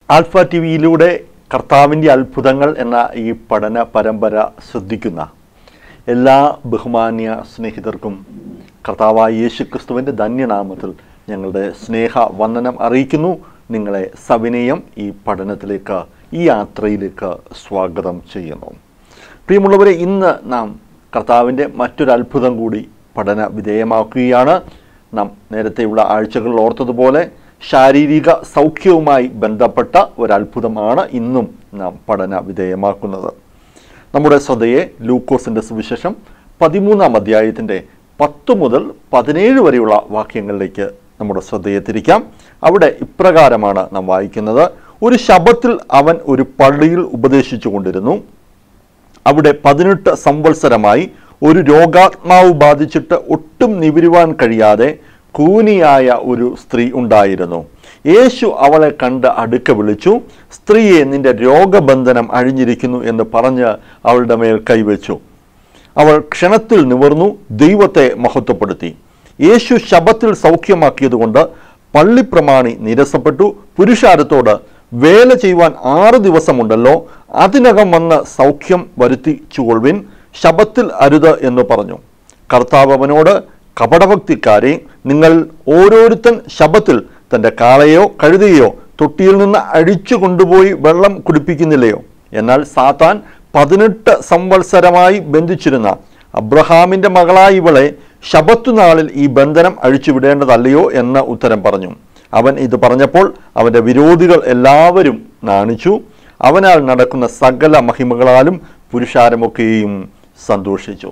Alpha T വിയിലൂടെ കർത്താവിൻ്റെ അത്ഭുതങ്ങൾ എന്ന ഈ പഠന പരമ്പര ശ്രദ്ധിക്കുന്ന എല്ലാ ബഹുമാന്യ സ്നേഹിതർക്കും കർത്താവായ യേശുക്രിസ്തുവിൻ്റെ ധന്യനാമത്തിൽ ഞങ്ങളുടെ സ്നേഹ വന്ദനം അറിയിക്കുന്നു. നിങ്ങളെ സവിനയം ഈ പഠനത്തിലേക്ക്, ഈ യാത്രയിലേക്ക് സ്വാഗതം ചെയ്യുന്നു. പ്രിയമുള്ളവരെ, ഇന്ന് നാം കർത്താവിൻ്റെ മറ്റൊരു അത്ഭുതം കൂടി പഠന വിധേയമാക്കുകയാണ്. നാം നേരത്തെയുള്ള ആഴ്ചകളിൽ ഓർത്തതുപോലെ ശാരീരിക സൗഖ്യവുമായി ബന്ധപ്പെട്ട ഒരത്ഭുതമാണ് ഇന്നും നാം പഠന വിധേയമാക്കുന്നത്. നമ്മുടെ ശ്രദ്ധയെ ലൂക്കോസിൻ്റെ സുവിശേഷം 13-ാം അധ്യായത്തിൻ്റെ 10 മുതൽ 17 വരെയുള്ള വാക്യങ്ങളിലേക്ക് നമ്മുടെ ശ്രദ്ധയെ തിരിക്കാം. അവിടെ ഇപ്രകാരമാണ് നാം വായിക്കുന്നത്. ഒരു ശബ്ബത്തിൽ അവൻ ഒരു പള്ളിയിൽ ഉപദേശിച്ചു കൊണ്ടിരുന്നു. അവിടെ 18 സംവത്സരമായി ഒരു രോഗാത്മാവ് ബാധിച്ചിട്ട് ഒട്ടും നിവരുവാൻ കഴിയാതെ കൂനിയായ ഒരു സ്ത്രീ ഉണ്ടായിരുന്നു. യേശു അവളെ കണ്ട് അടുക്ക വിളിച്ചു, സ്ത്രീയെ, നിന്റെ രോഗബന്ധനം അഴിഞ്ഞിരിക്കുന്നു എന്ന് പറഞ്ഞ് അവളുടെ മേൽ കൈവച്ചു. അവൾ ക്ഷണത്തിൽ നിവർന്നു ദൈവത്തെ മഹത്വപ്പെടുത്തി. യേശു ശബ്ബത്തിൽ സൗഖ്യമാക്കിയതുകൊണ്ട് പള്ളിപ്രമാണി നിരസപ്പെട്ടു. പുരുഷാരത്തോട്, വേല ചെയ്യുവാൻ 6 ദിവസമുണ്ടല്ലോ, അതിനകം വന്ന് സൗഖ്യം വരുത്തിച്ചുകൊള്ളുവിൻ, ശബ്ബത്തിൽ അരുത് എന്ന് പറഞ്ഞു. കർത്താവ് അവനോട്, കപടഭക്തിക്കാരെ, നിങ്ങൾ ഓരോരുത്തൻ ശബ്ബത്തിൽ തൻ്റെ കാളയോ കഴുതയോ തൊട്ടിയിൽ നിന്ന് അഴിച്ചു കൊണ്ടുപോയി വെള്ളം കുടിപ്പിക്കുന്നില്ലയോ? എന്നാൽ സാത്താൻ 18 സംവത്സരമായി ബന്ധിച്ചിരുന്ന അബ്രഹാമിൻ്റെ മകളായ ഇവളെ ശബ്ബത്തുനാളിൽ ഈ ബന്ധനം അഴിച്ചുവിടേണ്ടതല്ലയോ എന്ന് ഉത്തരം പറഞ്ഞു. അവൻ ഇത് പറഞ്ഞപ്പോൾ അവൻ്റെ വിരോധികൾ എല്ലാവരും നാണിച്ചു. അവനാൽ നടക്കുന്ന സകല മഹിമകളാലും പുരുഷാരമൊക്കെയും സന്തോഷിച്ചു.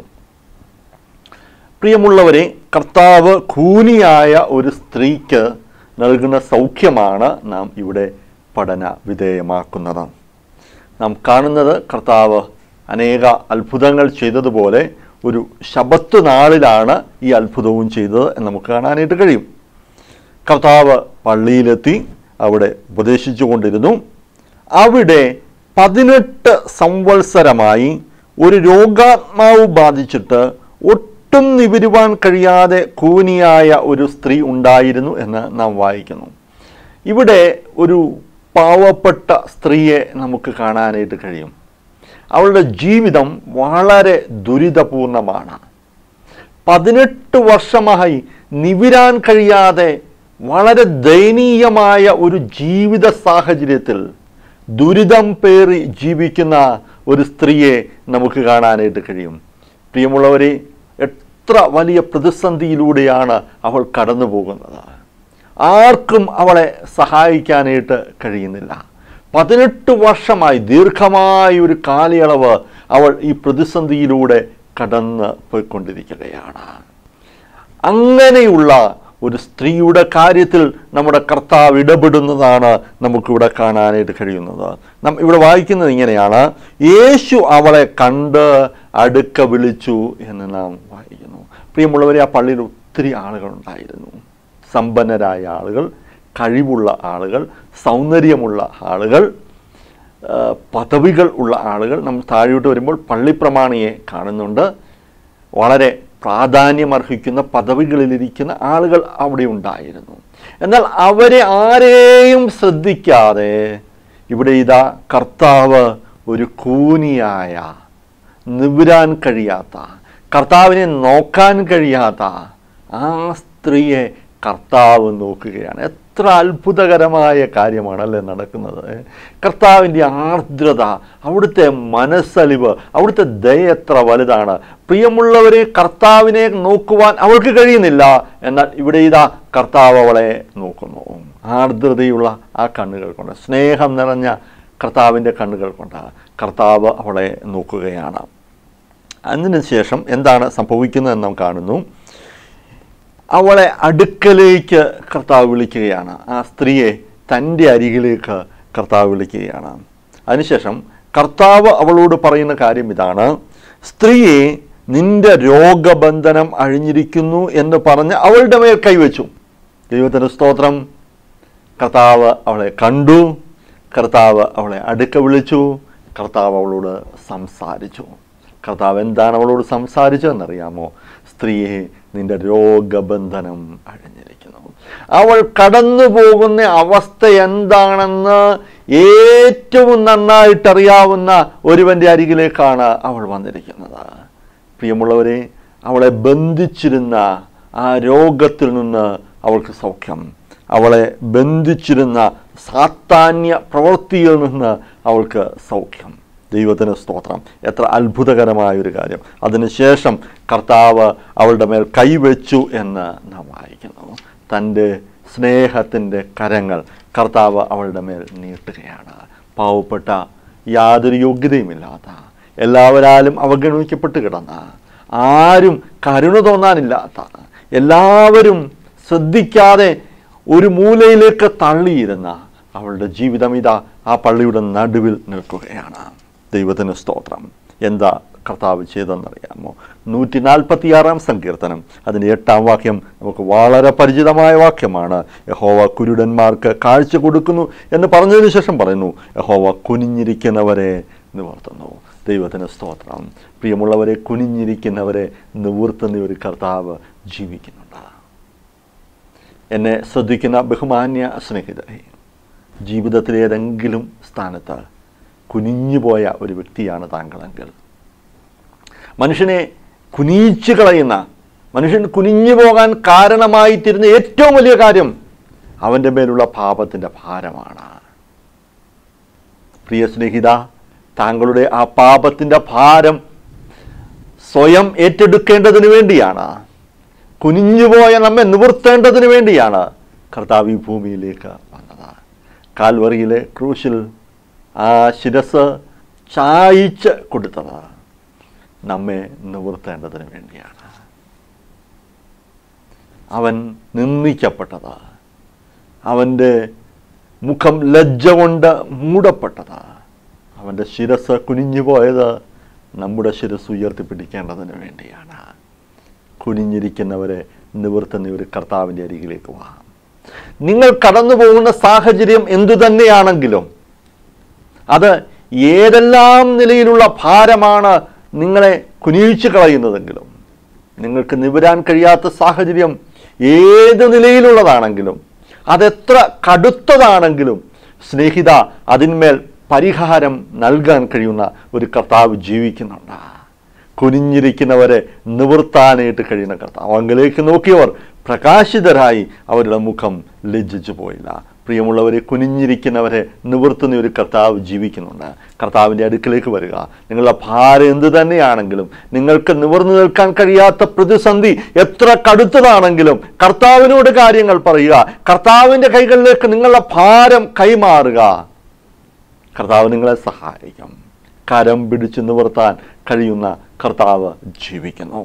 പ്രിയമുള്ളവരെ, കർത്താവ് കൂനിയായ ഒരു സ്ത്രീക്ക് നൽകുന്ന സൗഖ്യമാണ് നാം ഇവിടെ പഠന വിധേയമാക്കുന്നത്. നാം കാണുന്നത് കർത്താവ് അനേക അത്ഭുതങ്ങൾ ചെയ്തതുപോലെ ഒരു ശബ്ബത്ത് നാളിലാണ് ഈ അത്ഭുതവും ചെയ്തത് എന്ന് നമുക്ക് കാണാനായിട്ട് കഴിയും. കർത്താവ് പള്ളിയിലെത്തി അവിടെ ഉപദേശിച്ചു കൊണ്ടിരുന്നു. അവിടെ 18 സംവത്സരമായി ഒരു രോഗാത്മാവ് ബാധിച്ചിട്ട് ഒട്ടും നിവരുവാൻ കഴിയാതെ കൂനിയായ ഒരു സ്ത്രീ ഉണ്ടായിരുന്നു എന്ന് നാം വായിക്കുന്നു. ഇവിടെ ഒരു പാവപ്പെട്ട സ്ത്രീയെ നമുക്ക് കാണാനായിട്ട് കഴിയും. അവളുടെ ജീവിതം വളരെ ദുരിതപൂർണമാണ്. 18 വർഷമായി നിവരാൻ കഴിയാതെ വളരെ ദയനീയമായ ഒരു ജീവിത സാഹചര്യത്തിൽ ദുരിതം പേറി ജീവിക്കുന്ന ഒരു സ്ത്രീയെ നമുക്ക് കാണാനായിട്ട് കഴിയും. പ്രിയമുള്ളവരെ, എത്ര വലിയ പ്രതിസന്ധിയിലൂടെയാണ് അവൾ കടന്നു പോകുന്നത്. ആർക്കും അവളെ സഹായിക്കാനായിട്ട് കഴിയുന്നില്ല. 18 വർഷമായി, ദീർഘമായ ഒരു കാലയളവ് അവൾ ഈ പ്രതിസന്ധിയിലൂടെ കടന്ന് പോയിക്കൊണ്ടിരിക്കുകയാണ്. അങ്ങനെയുള്ള ഒരു സ്ത്രീയുടെ കാര്യത്തിൽ നമ്മുടെ കർത്താവ് ഇടപെടുന്നതാണ് നമുക്കിവിടെ കാണാനായിട്ട് കഴിയുന്നത്. നാം ഇവിടെ വായിക്കുന്നത് ഇങ്ങനെയാണ്: യേശു അവളെ കണ്ട് അടുക്ക വിളിച്ചു എന്ന് നാം വായിക്കുന്നു. പ്രിയമുള്ളവരെ, ആ പള്ളിയിൽ ഒത്തിരി ആളുകളുണ്ടായിരുന്നു. സമ്പന്നരായ ആളുകൾ, കഴിവുള്ള ആളുകൾ, സൗന്ദര്യമുള്ള ആളുകൾ, പദവികൾ ഉള്ള ആളുകൾ. നമ്മൾ താഴോട്ട് വരുമ്പോൾ പള്ളിപ്രമാണിയെ കാണുന്നുണ്ട്. വളരെ പ്രാധാന്യമർഹിക്കുന്ന പദവികളിലിരിക്കുന്ന ആളുകൾ അവിടെ ഉണ്ടായിരുന്നു. എന്നാൽ അവരെ ആരെയും ശ്രദ്ധിക്കാതെ ഇവിടെ ഇതാ കർത്താവ് ഒരു കൂനിയായ, നിവരാൻ കഴിയാത്ത, കർത്താവിനെ നോക്കാൻ കഴിയാത്ത ആ സ്ത്രീയെ കർത്താവ് നോക്കുകയാണ്. എത്ര അത്ഭുതകരമായ കാര്യമാണല്ലേ നടക്കുന്നത്. കർത്താവിൻ്റെ ആർദ്രത, അവിടുത്തെ മനസ്സലിവ്, അവിടുത്തെ ദയ എത്ര വലുതാണ്. പ്രിയമുള്ളവരെ, കർത്താവിനെ നോക്കുവാൻ അവൾക്ക് കഴിയുന്നില്ല. എന്നാൽ ഇവിടെ ഇതാ കർത്താവ് അവളെ നോക്കുന്നു. ആർദ്രതയുള്ള ആ കണ്ണുകൾ കൊണ്ട്, സ്നേഹം നിറഞ്ഞ കർത്താവിൻ്റെ കണ്ണുകൾ കൊണ്ട് കർത്താവ് അവളെ നോക്കുകയാണ്. അതിനുശേഷം എന്താണ് സംഭവിക്കുന്നതെന്ന് നാം കാണുന്നു. അവളെ അടുക്കലേക്ക് കർത്താവ് വിളിക്കുകയാണ്. ആ സ്ത്രീയെ തൻ്റെ അരികിലേക്ക് കർത്താവ് വിളിക്കുകയാണ്. അതിനുശേഷം കർത്താവ് അവളോട് പറയുന്ന കാര്യം ഇതാണ്: സ്ത്രീയെ, നിന്റെ രോഗബന്ധനം അഴിഞ്ഞിരിക്കുന്നു എന്ന് പറഞ്ഞ് അവളുടെ മേൽ കൈവച്ചു. ദൈവത്തിന് സ്തോത്രം. കർത്താവ് അവളെ കണ്ടു. കർത്താവ് അവളെ അടുക്ക വിളിച്ചു. കർത്താവ് അവളോട് സംസാരിച്ചു. കർത്താവ് എന്താണ് അവളോട് സംസാരിച്ചതെന്നറിയാമോ? സ്ത്രീയെ, നിന്റെ രോഗബന്ധനം അഴിഞ്ഞിരിക്കുന്നു. അവൾ കടന്നു പോകുന്ന അവസ്ഥ എന്താണെന്ന് ഏറ്റവും നന്നായിട്ടറിയാവുന്ന ഒരുവൻ്റെ അരികിലേക്കാണ് അവൾ വന്നിരിക്കുന്നത്. പ്രിയമുള്ളവരെ, അവളെ ബന്ധിച്ചിരുന്ന ആ രോഗത്തിൽ നിന്ന് അവൾക്ക് സൗഖ്യം, അവളെ ബന്ധിച്ചിരുന്ന സാത്താന്യ പ്രവൃത്തിയിൽ നിന്ന് അവൾക്ക് സൗഖ്യം. ദൈവത്തിന് സ്തോത്രം. എത്ര അത്ഭുതകരമായൊരു കാര്യം. അതിനുശേഷം കർത്താവ് അവളുടെ മേൽ കൈവച്ചു എന്ന് നാം വായിക്കുന്നു. തൻ്റെ സ്നേഹത്തിൻ്റെ കരങ്ങൾ കർത്താവ് അവളുടെ മേൽ നീട്ടുകയാണ്. പാവപ്പെട്ട, യാതൊരു യോഗ്യതയുമില്ലാത്ത, എല്ലാവരാലും അവഗണിക്കപ്പെട്ട് കിടന്ന, ആരും കരുണ തോന്നാനില്ലാത്ത, എല്ലാവരും ശ്രദ്ധിക്കാതെ ഒരു മൂലയിലേക്ക് തള്ളിയിരുന്ന അവളുടെ ജീവിതം ഇതാ ആ പള്ളിയുടെ നടുവിൽ നിൽക്കുകയാണ്. ദൈവത്തിന് സ്തോത്രം. എന്താ കർത്താവ് ചെയ്തെന്നറിയാമോ? 146 സങ്കീർത്തനം അതിൻ്റെ 8 വാക്യം നമുക്ക് വളരെ പരിചിതമായ വാക്യമാണ്. യഹോവ കുരുടന്മാർക്ക് കാഴ്ച കൊടുക്കുന്നു എന്ന് പറഞ്ഞതിന് ശേഷം പറയുന്നു, യഹോവ കുനിഞ്ഞിരിക്കുന്നവരെ നിവർത്തുന്നു. ദൈവത്തിന് സ്തോത്രം. പ്രിയമുള്ളവരെ, കുനിഞ്ഞിരിക്കുന്നവരെ നിവർത്തുന്ന ഒരു കർത്താവ് ജീവിക്കുന്നുണ്ട്. എന്നെ ശ്രദ്ധിക്കുന്ന ബഹുമാന്യ സ്നേഹിതരെ, ജീവിതത്തിലെ ഏതെങ്കിലും സ്ഥാനത്ത് കുനിഞ്ഞുപോയ ഒരു വ്യക്തിയാണ് താങ്കളെങ്കിൽ, മനുഷ്യനെ കുനിച്ചു കളയുന്ന, മനുഷ്യൻ കുനിഞ്ഞു പോകാൻ കാരണമായി തീരുന്ന ഏറ്റവും വലിയ കാര്യം അവൻ്റെ മേലുള്ള പാപത്തിൻ്റെ ഭാരമാണ്. പ്രിയ സ്നേഹിത, താങ്കളുടെ ആ പാപത്തിൻ്റെ ഭാരം സ്വയം ഏറ്റെടുക്കേണ്ടതിന് വേണ്ടിയാണ്, കുനിഞ്ഞുപോയ നമ്മെ നിവർത്തേണ്ടതിന് വേണ്ടിയാണ് കർത്താവ് ഈ ഭൂമിയിലേക്ക് വന്നത്. കാൽവറിയിലെ ക്രൂശിൽ ആ ശിരസ് ചായിച്ച് കൊടുത്തത് നമ്മെ നിവർത്തേണ്ടതിന് വേണ്ടിയാണ്. അവൻ നിന്ദിക്കപ്പെട്ടത്, അവൻ്റെ മുഖം ലജ്ജ കൊണ്ട് മൂടപ്പെട്ടത്, അവൻ്റെ ശിരസ് കുനിഞ്ഞുപോയത് നമ്മുടെ ശിരസ് ഉയർത്തിപ്പിടിക്കേണ്ടതിന് വേണ്ടിയാണ്. കുനിഞ്ഞിരിക്കുന്നവരെ നിവർത്തുന്ന ഒരു കർത്താവിൻ്റെ അരികിലേക്ക് വാ. നിങ്ങൾ കടന്നു പോകുന്ന സാഹചര്യം എന്തു തന്നെയാണെങ്കിലും, അത് ഏതെല്ലാം നിലയിലുള്ള ഭാരമാണ് നിങ്ങളെ കുനിയിച്ചു കളയുന്നതെങ്കിലും, നിങ്ങൾക്ക് നിവരാൻ കഴിയാത്ത സാഹചര്യം ഏത് നിലയിലുള്ളതാണെങ്കിലും, അതെത്ര കടുത്തതാണെങ്കിലും, സ്നേഹിത, അതിന്മേൽ പരിഹാരം നൽകാൻ കഴിയുന്ന ഒരു കർത്താവ് ജീവിക്കുന്നുണ്ട്. കുനിഞ്ഞിരിക്കുന്നവരെ നിവർത്താനായിട്ട് കഴിയുന്ന കർത്താവ്. അവങ്കിലേക്ക് നോക്കിയവർ പ്രകാശിതരായി, അവരുടെ മുഖം ലജ്ജിച്ചു പോയില്ല. പ്രിയമുള്ളവരെ, കുനിഞ്ഞിരിക്കുന്നവരെ നിവർത്തുന്ന ഒരു കർത്താവ് ജീവിക്കുന്നുണ്ട്. കർത്താവിൻ്റെ അടുക്കിലേക്ക് വരിക. നിങ്ങളുടെ ഭാരം എന്തു തന്നെയാണെങ്കിലും, നിങ്ങൾക്ക് നിവർന്നു നിൽക്കാൻ കഴിയാത്ത പ്രതിസന്ധി എത്ര കടുത്തതാണെങ്കിലും, കർത്താവിനോട് കാര്യങ്ങൾ പറയുക. കർത്താവിൻ്റെ കൈകളിലേക്ക് നിങ്ങളുടെ ഭാരം കൈമാറുക. കർത്താവ് നിങ്ങളെ സഹായിക്കും. കരം പിടിച്ച് നിവർത്താൻ കഴിയുന്ന കർത്താവ് ജീവിക്കുന്നു.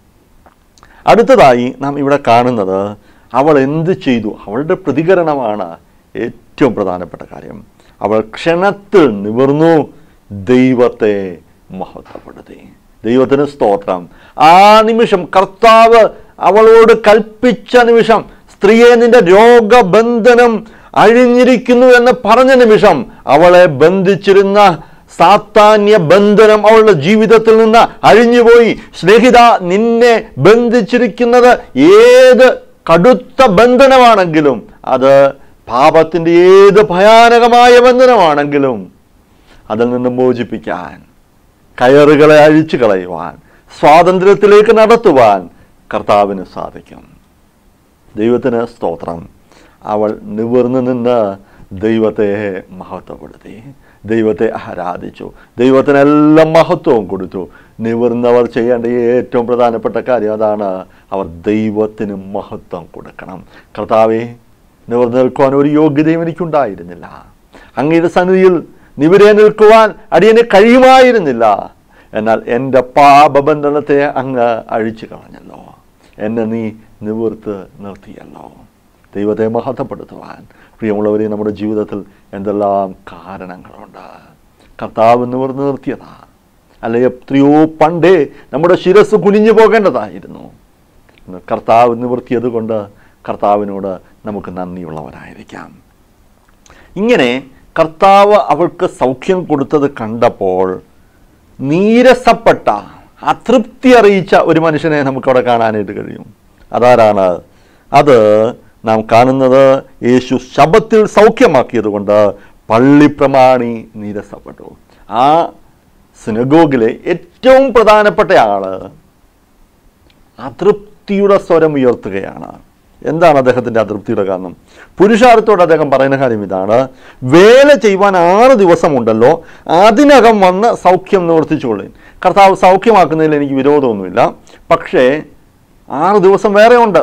അടുത്തതായി നാം ഇവിടെ കാണുന്നത്, അവൾ എന്ത് ചെയ്തു? അവളുടെ പ്രതികരണമാണ് ഏറ്റവും പ്രധാനപ്പെട്ട കാര്യം. അവൾ ക്ഷണത്തിൽ നിവർന്നു ദൈവത്തെ മഹത്വപ്പെടുത്തി. ദൈവത്തിന് സ്തോത്രം. ആ നിമിഷം കർത്താവ് അവളോട് കൽപ്പിച്ച നിമിഷം, സ്ത്രീയെ, നിന്റെ രോഗബന്ധനം അഴിഞ്ഞിരിക്കുന്നു എന്ന് പറഞ്ഞ നിമിഷം, അവളെ ബന്ധിച്ചിരുന്ന സാത്താന്യ ബന്ധനം അവളുടെ ജീവിതത്തിൽ നിന്ന് അഴിഞ്ഞുപോയി. സ്നേഹിത, നിന്നെ ബന്ധിച്ചിരിക്കുന്നത് ഏത് കടുത്ത ബന്ധനമാണെങ്കിലും, അത് പാപത്തിൻ്റെ ഏത് ഭയാനകമായ ബന്ധനമാണെങ്കിലും, അതിൽ നിന്ന് മോചിപ്പിക്കാൻ, കയറുകളെ അഴിച്ചു കളയുവാൻ, സ്വാതന്ത്ര്യത്തിലേക്ക് നടത്തുവാൻ കർത്താവിന് സാധിക്കും. ദൈവത്തിന് സ്തോത്രം. അവൾ നിവർന്നു നിന്ന് ദൈവത്തെ മഹത്വപ്പെടുത്തി, ദൈവത്തെ ആരാധിച്ചു, ദൈവത്തിനെല്ലാം മഹത്വവും കൊടുത്തു. നിവർന്നവർ ചെയ്യേണ്ട ഏറ്റവും പ്രധാനപ്പെട്ട കാര്യം അതാണ്. അവർ ദൈവത്തിന് മഹത്വം കൊടുക്കണം. കർത്താവേ, നിവർന്നു നിൽക്കുവാൻ ഒരു യോഗ്യതയും എനിക്കുണ്ടായിരുന്നില്ല. അങ്ങയുടെ സന്നിധിയിൽ നിവരെ നിൽക്കുവാൻ അടിയന് കഴിയുമായിരുന്നില്ല. എന്നാൽ എൻ്റെ പാപബന്ധനത്തെ അങ്ങ് അഴിച്ചു കളഞ്ഞല്ലോ. എന്നെ നീ നിവർത്ത് നിർത്തിയല്ലോ. ദൈവത്തെ മഹത്വപ്പെടുത്തുവാൻ പ്രിയമുള്ളവരെ, നമ്മുടെ ജീവിതത്തിൽ എന്തെല്ലാം കാരണങ്ങളുണ്ട്. കർത്താവ് നിവർന്നു നിർത്തിയതാ. അല്ലെ, എത്രയോ പണ്ടേ നമ്മുടെ ശിരസ് കുനിഞ്ഞു പോകേണ്ടതായിരുന്നു. കർത്താവ് നിവർത്തിയത് കൊണ്ട് കർത്താവിനോട് നമുക്ക് നന്ദിയുള്ളവരായിരിക്കാം. ഇങ്ങനെ കർത്താവ് അവൾക്ക് സൗഖ്യം കൊടുത്തത് കണ്ടപ്പോൾ നീരസപ്പെട്ട, അതൃപ്തി അറിയിച്ച ഒരു മനുഷ്യനെ നമുക്കവിടെ കാണാനായിട്ട് കഴിയും. അതാരാണ് അത്? നാം കാണുന്നത് യേശു ശബ്ബത്തിൽ സൗഖ്യമാക്കിയത് കൊണ്ട് പള്ളിപ്രമാണി നീരസപ്പെട്ടു. ആ സിനഗോഗിലെ ഏറ്റവും പ്രധാനപ്പെട്ട ആള് അതൃപ്തിയുടെ സ്വരം ഉയർത്തുകയാണ്. എന്താണ് അദ്ദേഹത്തിൻ്റെ അതൃപ്തിയുടെ കാരണം? പുരുഷാരത്തോട് അദ്ദേഹം പറയുന്ന കാര്യം ഇതാണ്: വേല ചെയ്യുവാൻ 6 ദിവസമുണ്ടല്ലോ, അതിനകം വന്ന് സൗഖ്യം നിവർത്തിച്ചുകൊള്ളു. കർത്താവ് സൗഖ്യമാക്കുന്നതിൽ എനിക്ക് വിരോധമൊന്നുമില്ല, പക്ഷേ 6 ദിവസം വേറെ ഉണ്ട്,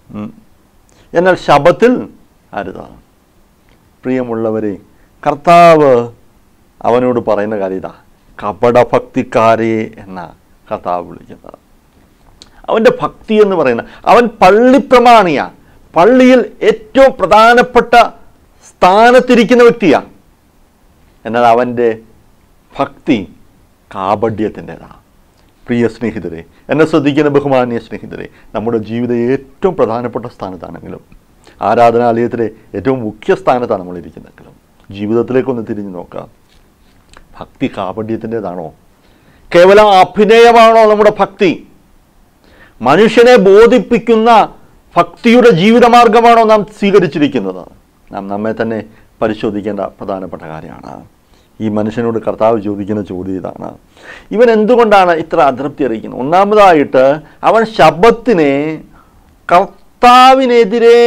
എന്നാൽ ശബത്തിൽ അരുത്. പ്രിയമുള്ളവരെ, കർത്താവ് അവനോട് പറയുന്ന കാര്യം ഇതാ: കപടഭക്തിക്കാരെ എന്ന കർത്താവ് വിളിക്കുന്നത്. അവൻ്റെ ഭക്തി എന്ന് പറയുന്നത്, അവൻ പള്ളിപ്രമാണിയാണ്, പള്ളിയിൽ ഏറ്റവും പ്രധാനപ്പെട്ട സ്ഥാനത്തിരിക്കുന്ന വ്യക്തിയാണ്. എന്നാൽ അവൻ്റെ ഭക്തി കാപഢ്യത്തിൻ്റെതാണ്. പ്രിയ സ്നേഹിതരെ, എന്നെ ശ്രദ്ധിക്കുന്ന ബഹുമാന്യ സ്നേഹിതരെ, നമ്മുടെ ജീവിതം ഏറ്റവും പ്രധാനപ്പെട്ട സ്ഥാനത്താണെങ്കിലും, ആരാധനാലയത്തിലെ ഏറ്റവും മുഖ്യ സ്ഥാനത്താണ് നമ്മളിരിക്കുന്നതെങ്കിലും, ജീവിതത്തിലേക്കൊന്ന് തിരിഞ്ഞു നോക്കാം. ഭക്തി കാപഢ്യത്തിൻ്റെതാണോ? കേവലം അഭിനയമാണോ നമ്മുടെ ഭക്തി? മനുഷ്യനെ ബോധിപ്പിക്കുന്ന ഭക്തിയുടെ ജീവിതമാർഗമാണോ നാം സ്വീകരിച്ചിരിക്കുന്നത്? നാം നമ്മെ തന്നെ പരിശോധിക്കേണ്ട പ്രധാനപ്പെട്ട കാര്യമാണ്. ഈ മനുഷ്യനോട് കർത്താവ് ചോദിക്കുന്ന ചോദ്യം ഇതാണ്: ഇവൻ എന്തുകൊണ്ടാണ് ഇത്ര അതൃപ്തി അറിയിക്കുന്നത്? ഒന്നാമതായിട്ട്, അവൻ ശബ്ബത്തിനെ കർത്താവിനെതിരെ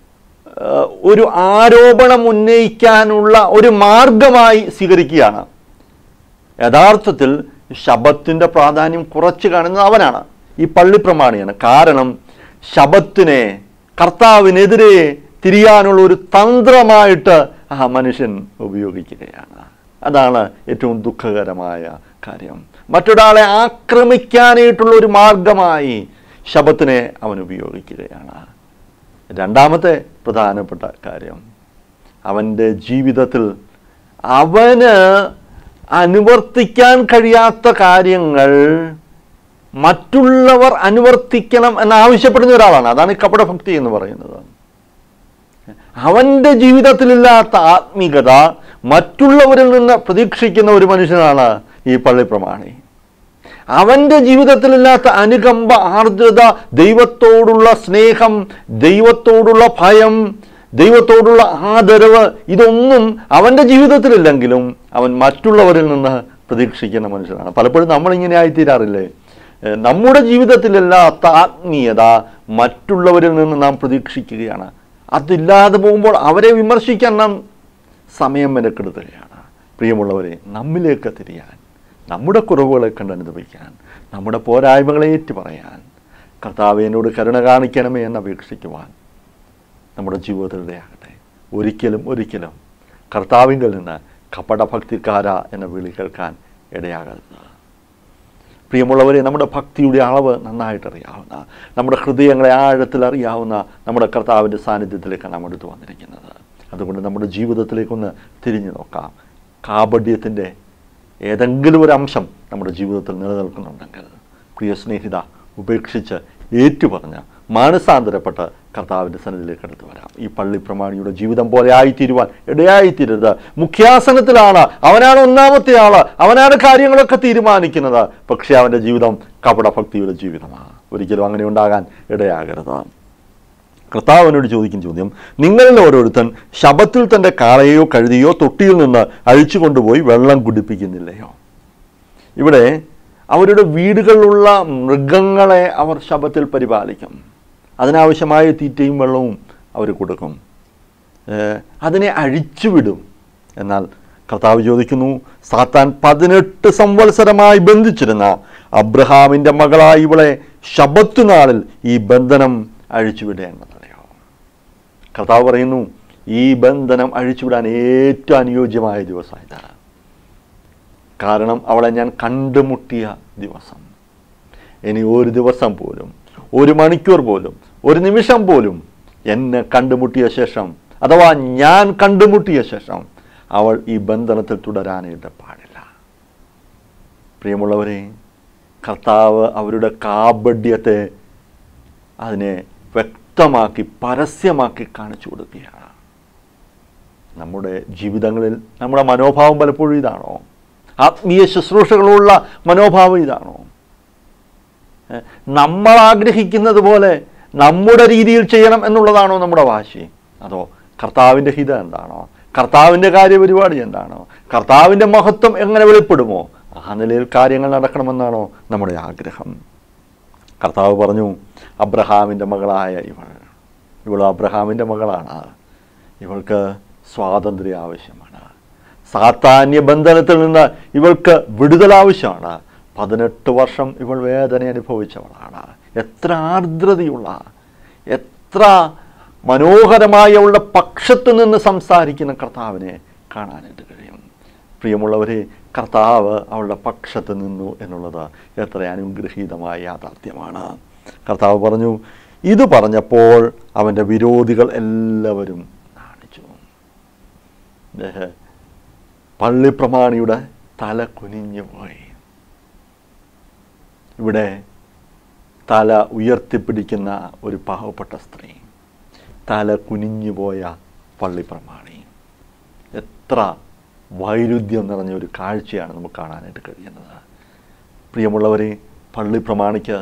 ഒരു ആരോപണം ഉന്നയിക്കാനുള്ള ഒരു മാർഗമായി സ്വീകരിക്കുകയാണ്. യഥാർത്ഥത്തിൽ ശബ്ബത്തിൻ്റെ പ്രാധാന്യം കുറച്ച് കാണുന്നത് അവനാണ്, ഈ പള്ളിപ്രമാണിയാണ്. കാരണം ശബ്ബത്തിനെ കർത്താവിനെതിരെ തിരിയാനുള്ള ഒരു തന്ത്രമായിട്ട് ആ മനുഷ്യൻ ഉപയോഗിക്കുകയാണ്. അതാണ് ഏറ്റവും ദുഃഖകരമായ കാര്യം. മറ്റൊരാളെ ആക്രമിക്കാനായിട്ടുള്ള ഒരു മാർഗമായി ശബ്ബത്തിനെ അവൻ ഉപയോഗിക്കുകയാണ്. രണ്ടാമത്തെ പ്രധാനപ്പെട്ട കാര്യം, അവൻ്റെ ജീവിതത്തിൽ അവന് അനുവർത്തിക്കാൻ കഴിയാത്ത കാര്യങ്ങൾ മറ്റുള്ളവർ അനുവർത്തിക്കണം എന്നാവശ്യപ്പെടുന്ന ഒരാളാണ്. അതാണ് ഈ കപടഭക്തി എന്ന് പറയുന്നത്. അവൻ്റെ ജീവിതത്തിലില്ലാത്ത ആത്മീകത മറ്റുള്ളവരിൽ നിന്ന് പ്രതീക്ഷിക്കുന്ന ഒരു മനുഷ്യനാണ് ഈ പള്ളിപ്രമാണി. അവൻ്റെ ജീവിതത്തിലില്ലാത്ത അനുകമ്പ, ആർദ്രത, ദൈവത്തോടുള്ള സ്നേഹം, ദൈവത്തോടുള്ള ഭയം, ദൈവത്തോടുള്ള ആദരവ്, ഇതൊന്നും അവൻ്റെ ജീവിതത്തിലില്ലെങ്കിലും അവൻ മറ്റുള്ളവരിൽ നിന്ന് പ്രതീക്ഷിക്കുന്ന മനുഷ്യനാണ്. പലപ്പോഴും നമ്മളിങ്ങനെ ആയിത്തീരാറില്ലേ? നമ്മുടെ ജീവിതത്തിലില്ലാത്ത ആത്മീയത മറ്റുള്ളവരിൽ നിന്ന് നാം പ്രതീക്ഷിക്കുകയാണ്. അതില്ലാതെ പോകുമ്പോൾ അവരെ വിമർശിക്കാൻ നാം സമയം മെനക്കെടുത്തുകയാണ്. പ്രിയമുള്ളവരെ, നമ്മിലേക്ക് തിരിയാൻ, നമ്മുടെ കുറവുകളെ കണ്ട് അനുഭവിക്കാൻ, നമ്മുടെ പോരായ്മകളെ ഏറ്റു പറയാൻ, കർത്താവേ എന്നോട് കരുണ കാണിക്കണമേ എന്ന് അപേക്ഷിക്കുവാൻ നമ്മുടെ ജീവിതത്തിൽ ഇടയാകട്ടെ. ഒരിക്കലും കർത്താവിങ്കിൽ നിന്ന് കപടഭക്തിക്കാര എന്ന വിളി കേൾക്കാൻ ഇടയാകരുത്. പ്രിയമുള്ളവരെ, നമ്മുടെ ഭക്തിയുടെ അളവ് നന്നായിട്ടറിയാവുന്ന, നമ്മുടെ ഹൃദയങ്ങളെ ആഴത്തിൽ അറിയാവുന്ന നമ്മുടെ കർത്താവിൻ്റെ സാന്നിധ്യത്തിലേക്കാണ് നാം എടുത്തു വന്നിരിക്കുന്നത്. അതുകൊണ്ട് നമ്മുടെ ജീവിതത്തിലേക്കൊന്ന് തിരിഞ്ഞു നോക്കാം. കാപഢ്യത്തിൻ്റെ ഏതെങ്കിലും ഒരു അംശം നമ്മുടെ ജീവിതത്തിൽ നിലനിൽക്കുന്നുണ്ടെങ്കിൽ, പ്രിയ സ്നേഹിത, ഉപേക്ഷിച്ച് ഏറ്റുപറഞ്ഞ് മാനസാന്തരപ്പെട്ട് കർത്താവിൻ്റെ സന്നിധിയിലേക്ക് എടുത്തു വരാം. ഈ പള്ളിപ്രമാണിയുടെ ജീവിതം പോലെ ആയിത്തീരുവാൻ ഇടയായിത്തീരരുത്. മുഖ്യാസനത്തിലാണ്, അവനാണ് ഒന്നാമത്തെ ആള്, അവനാണ് കാര്യങ്ങളൊക്കെ തീരുമാനിക്കുന്നത്. പക്ഷേ അവൻ്റെ ജീവിതം കപടഭക്തിയുടെ ജീവിതമാണ്. ഒരിക്കലും അങ്ങനെ ഉണ്ടാകാൻ ഇടയാകരുത്. കർത്താവിനോട് ചോദിക്കുന്ന ചോദ്യം: നിങ്ങളിൽ ഓരോരുത്തൻ ശബത്തിൽ തൻ്റെ കാളയോ കഴുതിയോ തൊട്ടിയിൽ നിന്ന് അഴിച്ചു കൊണ്ടുപോയി വെള്ളം കുടിപ്പിക്കുന്നില്ലയോ? ഇവിടെ അവരുടെ വീടുകളിലുള്ള മൃഗങ്ങളെ അവർ ശബത്തിൽ പരിപാലിക്കും. അതിനാവശ്യമായ തീറ്റയും വെള്ളവും അവർ കൊടുക്കും. അതിനെ അഴിച്ചുവിടും. എന്നാൽ കർത്താവ് ചോദിക്കുന്നു, സാത്താൻ 18 സംവത്സരമായി ബന്ധിച്ചിരുന്ന അബ്രഹാമിൻ്റെ മകളായി ഇവളെ ശബത്ത് നാളിൽ ഈ ബന്ധനം അഴിച്ചുവിടേണ്ടതല്ലയോ? കർത്താവ് പറയുന്നു, ഈ ബന്ധനം അഴിച്ചുവിടാൻ ഏറ്റവും അനുയോജ്യമായ ദിവസം ഇതാണ്. കാരണം അവളെ ഞാൻ കണ്ടുമുട്ടിയ ദിവസം. ഇനി ഒരു ദിവസം പോലും, ഒരു മണിക്കൂർ പോലും, ഒരു നിമിഷം പോലും എന്നെ കണ്ടുമുട്ടിയ ശേഷം, അഥവാ ഞാൻ കണ്ടുമുട്ടിയ ശേഷം അവൾ ഈ ബന്ധനത്തിൽ തുടരാനായിട്ട് പാടില്ല. പ്രിയമുള്ളവരെ, കർത്താവ് അവരുടെ കാപഢ്യത്തെ അതിനെ വ്യക്തമാക്കി പരസ്യമാക്കി കാണിച്ചു കൊടുക്കുകയാണ്. നമ്മുടെ ജീവിതങ്ങളിൽ നമ്മുടെ മനോഭാവം പലപ്പോഴും ഇതാണോ? ആത്മീയ ശുശ്രൂഷകളുള്ള മനോഭാവം ഇതാണോ? നമ്മൾ ആഗ്രഹിക്കുന്നത് പോലെ നമ്മുടെ രീതിയിൽ ചെയ്യണം എന്നുള്ളതാണോ നമ്മുടെ വാശി? അതോ കർത്താവിൻ്റെ ഹിതം എന്താണോ? കർത്താവിൻ്റെ കാര്യപരിപാടി എന്താണോ, കർത്താവിൻ്റെ മഹത്വം എങ്ങനെ വെളിപ്പെടുമോ, ആ നിലയിൽ കാര്യങ്ങൾ നടക്കണമെന്നാണോ നമ്മുടെ ആഗ്രഹം. കർത്താവ് പറഞ്ഞു, അബ്രഹാമിൻ്റെ മകളായ ഇവൾ അബ്രഹാമിൻ്റെ മകളാണ്, ഇവൾക്ക് സ്വാതന്ത്ര്യം ആവശ്യമാണ്, സാത്താന്യ ബന്ധനത്തിൽ നിന്ന് ഇവൾക്ക് വിടുതൽ ആവശ്യമാണ്. 18 വർഷം ഇവൾ വേദന അനുഭവിച്ചവളാണ്. എത്ര ആർദ്രതയുള്ള, എത്ര മനോഹരമായ അവളുടെ പക്ഷത്ത് നിന്ന് സംസാരിക്കുന്ന കർത്താവിനെ കാണാനായിട്ട് കഴിയും. പ്രിയമുള്ളവരെ, കർത്താവ് അവളുടെ പക്ഷത്ത് നിന്നു എന്നുള്ളത് എത്ര അനുഗ്രഹീതമായ യാഥാർത്ഥ്യമാണ്. കർത്താവ് പറഞ്ഞു, ഇത് പറഞ്ഞപ്പോൾ അവൻ്റെ വിരോധികൾ എല്ലാവരും നാണിച്ചു. പള്ളിപ്രമാണിയുടെ തല കുനിഞ്ഞു പോയി. ഇവിടെ തല ഉയർത്തിപ്പിടിക്കുന്ന ഒരു പാവപ്പെട്ട സ്ത്രീ, തല കുനിഞ്ഞുപോയ പള്ളിപ്രമാണി. എത്ര വൈരുദ്ധ്യം നിറഞ്ഞ ഒരു കാഴ്ചയാണ് നമുക്ക് കാണാനായിട്ട് കഴിയുന്നത്. പ്രിയമുള്ളവരെ, പള്ളിപ്രമാണിക്ക്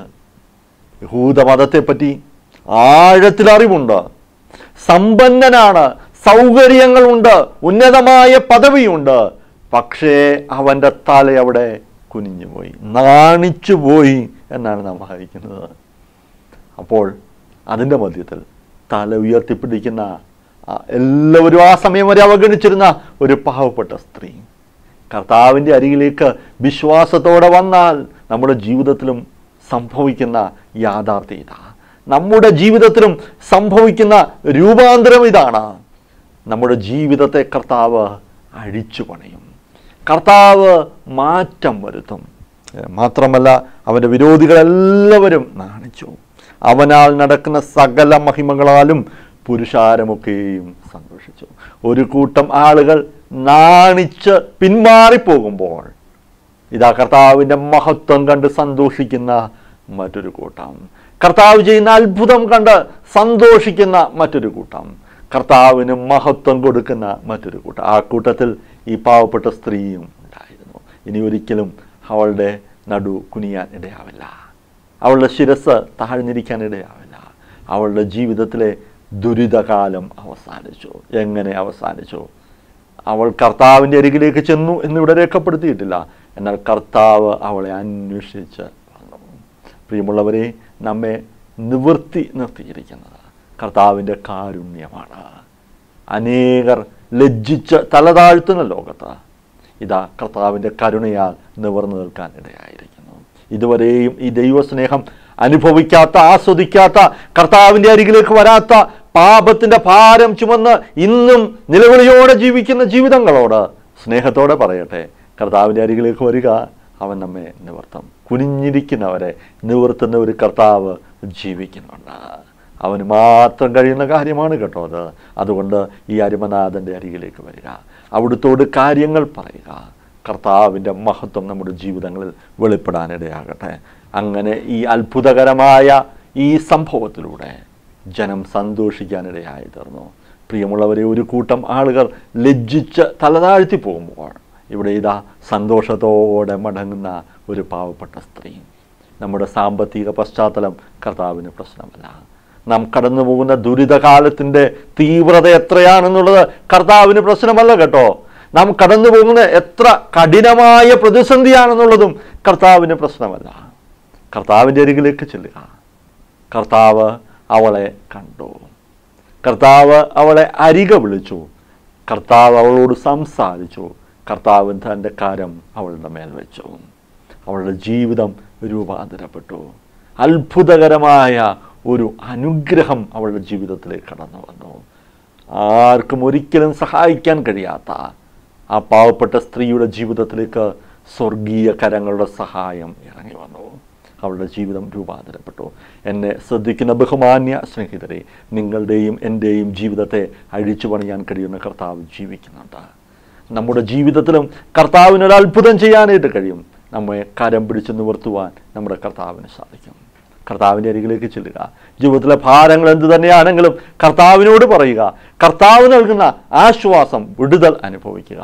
യഹൂദമതത്തെപ്പറ്റി ആഴത്തിൽ അറിവുണ്ട്, സമ്പന്നനാണ്, സൗകര്യങ്ങളുണ്ട്, ഉന്നതമായ പദവിയുണ്ട്. പക്ഷേ അവൻ്റെ തല അവിടെ കുനിഞ്ഞുപോയി, നാണിച്ചുപോയി എന്നാണ് നാം വായിക്കുന്നത്. അപ്പോൾ അതിൻ്റെ മധ്യത്തിൽ തല ഉയർത്തിപ്പിടിക്കുന്ന എല്ലാവരും ആ സമയം വരെ അവഗണിച്ചിരുന്ന ഒരു പാവപ്പെട്ട സ്ത്രീ കർത്താവിൻ്റെ അരികിലേക്ക് വിശ്വാസത്തോടെ വന്നാൽ നമ്മുടെ ജീവിതത്തിലും സംഭവിക്കുന്ന യാഥാർത്ഥ്യം ഇതാ. നമ്മുടെ ജീവിതത്തിലും സംഭവിക്കുന്ന രൂപാന്തരം ഇതാണ്. നമ്മുടെ ജീവിതത്തെ കർത്താവ് അഴിച്ചു പണിയും, കർത്താവ് മാറ്റം വരുത്തും. മാത്രമല്ല, അവൻ്റെ വിരോധികളെല്ലാവരും നാണിച്ചു. അവനാൽ നടക്കുന്ന സകല മഹിമകളാലും പുരുഷാരമൊക്കെയും സന്തോഷിച്ചു. ഒരു കൂട്ടം ആളുകൾ നാണിച്ച് പിന്മാറിപ്പോകുമ്പോൾ ഇതാ കർത്താവിൻ്റെ മഹത്വം കണ്ട് സന്തോഷിക്കുന്ന മറ്റൊരു കൂട്ടം, കർത്താവ് ചെയ്യുന്ന അത്ഭുതം കണ്ട് സന്തോഷിക്കുന്ന മറ്റൊരു കൂട്ടം, കർത്താവിന് മഹത്വം കൊടുക്കുന്ന മറ്റൊരു കൂട്ടം. ആ കൂട്ടത്തിൽ ഈ പാവപ്പെട്ട സ്ത്രീയും ഉണ്ടായിരുന്നു. ഇനി ഒരിക്കലും അവളുടെ നടു കുനിയാൻ ഇടയാവില്ല, അവളുടെ ശിരസ് താഴ്ന്നിരിക്കാൻ ഇടയാവില്ല. അവളുടെ ജീവിതത്തിലെ ദുരിതകാലം അവസാനിച്ചു. എങ്ങനെ അവസാനിച്ചു? അവൾ കർത്താവിൻ്റെ അരികിലേക്ക് ചെന്നു എന്നിവിടെ രേഖപ്പെടുത്തിയിട്ടില്ല, എന്നാൽ കർത്താവ് അവളെ അന്വേഷിച്ച് വന്നു. പ്രിയമുള്ളവരെ, നമ്മെ നിവൃത്തി നിർത്തിയിരിക്കുന്നത് കർത്താവിൻ്റെ കാരുണ്യമാണ്. അനേകർ ലജ്ജിച്ച് തലതാഴ്ത്തുന്ന ലോകത്ത് ഇതാ കർത്താവിൻ്റെ കരുണയാൽ നിവർന്നു നിൽക്കാൻ ഇടയായിരിക്കുന്നു. ഇതുവരെയും ഈ ദൈവസ്നേഹം അനുഭവിക്കാത്ത, ആസ്വദിക്കാത്ത, കർത്താവിൻ്റെ അരികിലേക്ക് വരാത്ത, പാപത്തിൻ്റെ ഭാരം ചുമന്ന് ഇന്നും നിലവിളിയോടെ ജീവിക്കുന്ന ജീവിതങ്ങളോട് സ്നേഹത്തോടെ പറയട്ടെ, കർത്താവിൻ്റെ അരികിലേക്ക് വരിക, അവൻ നമ്മെ നിവർത്തും. കുനിഞ്ഞിരിക്കുന്നവരെ നിവർത്തുന്ന ഒരു കർത്താവ് ജീവിക്കുന്നുണ്ട്. അവന് മാത്രം കഴിയുന്ന കാര്യമാണ് കേട്ടോ അത്. അതുകൊണ്ട് ഈ അരുമനാഥൻ്റെ അരികിലേക്ക് വരിക, അവിടുത്തോട് കാര്യങ്ങൾ പറയുക. കർത്താവിൻ്റെ മഹത്വം നമ്മുടെ ജീവിതങ്ങളിൽ വെളിപ്പെടാനിടയാകട്ടെ. അങ്ങനെ ഈ അത്ഭുതകരമായ ഈ സംഭവത്തിലൂടെ ജനം സന്തോഷിക്കാനിടയായി തീർന്നു. പ്രിയമുള്ളവരെ, ഒരു കൂട്ടം ആളുകൾ ലജ്ജിച്ച് തലതാഴ്ത്തി പോകുമ്പോൾ ഇവിടെ ഇതാ സന്തോഷത്തോടെ മടങ്ങുന്ന ഒരു പാവപ്പെട്ട സ്ത്രീ. നമ്മുടെ സാമ്പത്തിക പശ്ചാത്തലം കർത്താവിന് പ്രശ്നമല്ല. നാം കടന്നു പോകുന്ന ദുരിതകാലത്തിൻ്റെ തീവ്രത എത്രയാണെന്നുള്ളത് കർത്താവിന് പ്രശ്നമല്ല കേട്ടോ. നാം കടന്നു പോകുന്ന എത്ര കഠിനമായ പ്രതിസന്ധിയാണെന്നുള്ളതും കർത്താവിന് പ്രശ്നമല്ല. കർത്താവിൻ്റെ അരികിലേക്ക് ചെല്ലുക. കർത്താവ് അവളെ കണ്ടു, കർത്താവ് അവളെ അരികെ വിളിച്ചു, കർത്താവ് അവളോട് സംസാരിച്ചു, കർത്താവ് തൻ്റെ കരം അവളുടെ മേൽ വെച്ചു. അവളുടെ ജീവിതം രൂപാന്തരപ്പെട്ടു. അത്ഭുതകരമായ ഒരു അനുഗ്രഹം അവളുടെ ജീവിതത്തിലേക്ക് കടന്നു വന്നു. ആർക്കും ഒരിക്കലും സഹായിക്കാൻ കഴിയാത്ത ആ പാവപ്പെട്ട സ്ത്രീയുടെ ജീവിതത്തിലേക്ക് സ്വർഗീയ കരങ്ങളുടെ സഹായം ഇറങ്ങി വന്നു. അവളുടെ ജീവിതം രൂപാന്തരപ്പെട്ടു. എന്നെ ശ്രദ്ധിക്കുന്ന ബഹുമാന്യ സ്നേഹിതരെ, നിങ്ങളുടെയും എൻ്റെയും ജീവിതത്തെ അഴിച്ചു പണിയാൻ കഴിയുന്ന കർത്താവ് ജീവിക്കുന്നുണ്ട്. നമ്മുടെ ജീവിതത്തിലും കർത്താവിനൊരു അത്ഭുതം ചെയ്യാനായിട്ട് കഴിയും. നമ്മെ കരം പിടിച്ച് നിവർത്തുവാൻ നമ്മുടെ കർത്താവിന് സാധിക്കും. കർത്താവിൻ്റെ അരികിലേക്ക് ചെല്ലുക. ജീവിതത്തിലെ ഭാരങ്ങൾ എന്തു തന്നെയാണെങ്കിലും കർത്താവിനോട് പറയുക. കർത്താവ് നൽകുന്ന ആശ്വാസം, വിടുതൽ അനുഭവിക്കുക.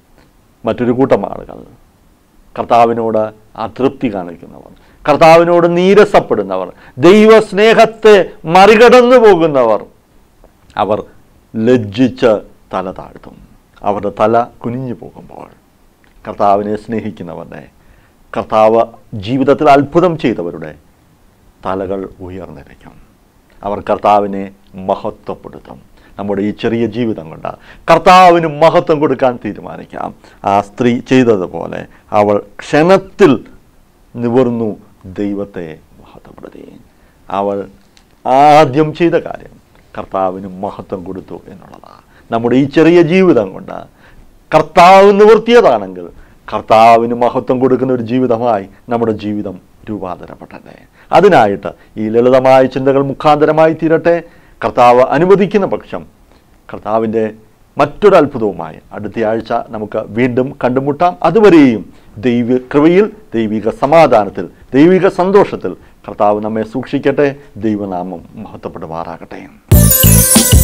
മറ്റൊരു കൂട്ടം ആളുകൾ കർത്താവിനോട് അതൃപ്തി കാണിക്കുന്നവർ, കർത്താവിനോട് നീരസപ്പെടുന്നവർ, ദൈവസ്നേഹത്തെ മറികടന്നു പോകുന്നവർ, അവർ ലജ്ജിച്ച് തല താഴ്ത്തും. അവരുടെ തല കുനിഞ്ഞു പോകുമ്പോൾ കർത്താവിനെ സ്നേഹിക്കുന്നവരുടെ, കർത്താവ് ജീവിതത്തിൽ അത്ഭുതം ചെയ്തവരുടെ തലകൾ ഉയർന്നിരിക്കും. അവർ കർത്താവിനെ മഹത്വപ്പെടുത്തും. നമ്മുടെ ഈ ചെറിയ ജീവിതം കൊണ്ട് കർത്താവിന് മഹത്വം കൊടുക്കാൻ തീരുമാനിക്കാം. ആ സ്ത്രീ ചെയ്തതുപോലെ അവൾ ക്ഷണത്തിൽ നിവർന്നു ദൈവത്തെ മഹത്വപ്പെടുത്തി. അവൾ ആദ്യം ചെയ്ത കാര്യം കർത്താവിന് മഹത്വം കൊടുത്തു എന്നുള്ളതാണ്. നമ്മുടെ ഈ ചെറിയ ജീവിതം കൊണ്ട് കർത്താവ് നിവർത്തിയതാണെങ്കിൽ കർത്താവിന് മഹത്വം കൊടുക്കുന്ന ഒരു ജീവിതമായി നമ്മുടെ ജീവിതം രൂപാന്തരപ്പെട്ടെ. അതിനായിട്ട് ഈ ലളിതമായ ചിന്തകൾ മുഖാന്തരമായി തീരട്ടെ. കർത്താവ് അനുവദിക്കുന്ന പക്ഷം കർത്താവിൻ്റെ മറ്റൊരു അത്ഭുതവുമായി അടുത്ത ആഴ്ച നമുക്ക് വീണ്ടും കണ്ടുമുട്ടാം. അതുവരെയും ദൈവിക കൃപയിൽ, ദൈവിക സമാധാനത്തിൽ, ദൈവിക സന്തോഷത്തിൽ കർത്താവ് നമ്മെ സൂക്ഷിക്കട്ടെ. ദൈവനാമം മഹത്വപ്പെടുമാറാകട്ടെ.